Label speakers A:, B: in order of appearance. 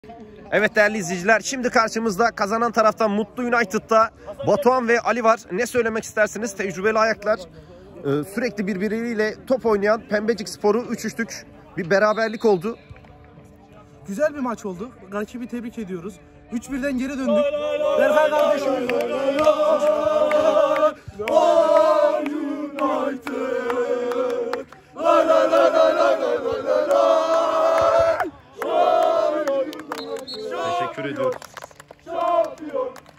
A: Evet değerli izleyiciler, şimdi karşımızda kazanan taraftan Mutlu United'da Batuhan ve Ali var. Ne söylemek istersiniz? Tecrübeli ayaklar, sürekli birbiriyle top oynayan Pembecikspor'u 3-3'lük bir beraberlik oldu.
B: Güzel bir maç oldu. Rakibi tebrik ediyoruz. 3-1'den geri döndük. Berkay kardeşimiz.
A: Teşekkür ediyoruz.